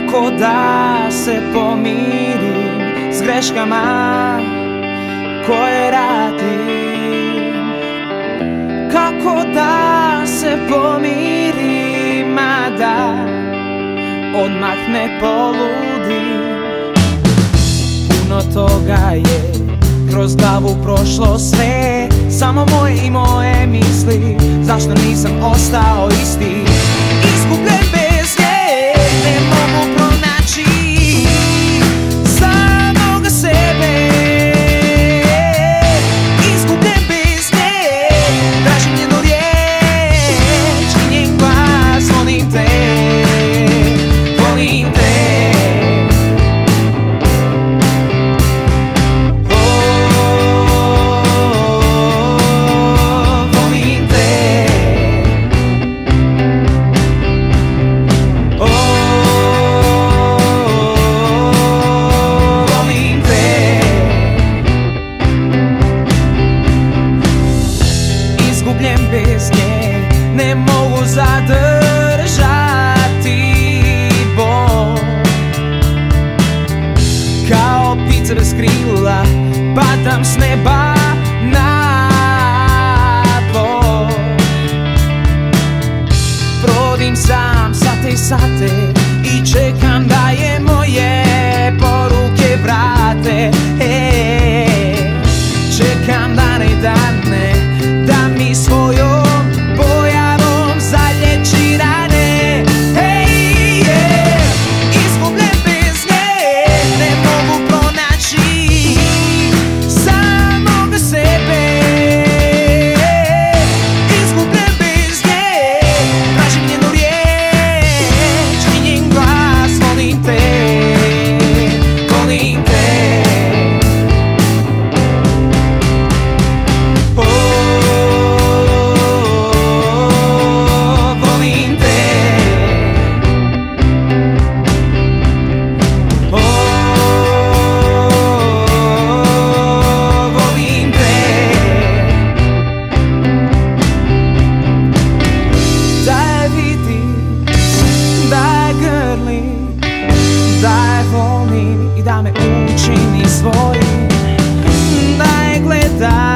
Kako da se pomirim s greškama koje radim? Kako da se pomirim, a da odmah ne poludim? Puno toga je kroz glavu prošlo sve, samo moje i moje misli. Zašto nisam ostao isti? Izgubljen bez nje, ne mogu pronaći samoga sebe. Izgubljen bez nje, tražim njenu riječ i njen glas. Volim te, volim te. Bez nje ne mogu zadržati bol. Kao ptice bez krila padam s neba na tlo. Provodim sam sate i sate i čekam da je moje poruke vrate. Čekam dane i dane da mi svojom pojavom zalječi rane. Hey, yeah. Izgubljen bez nje, ne mogu pronaći samoga sebe. Izgubljen bez nje, tražim njenu riječ i njen glas. Volim te, volim te. Da je volim i da me učini svojim, da je gledam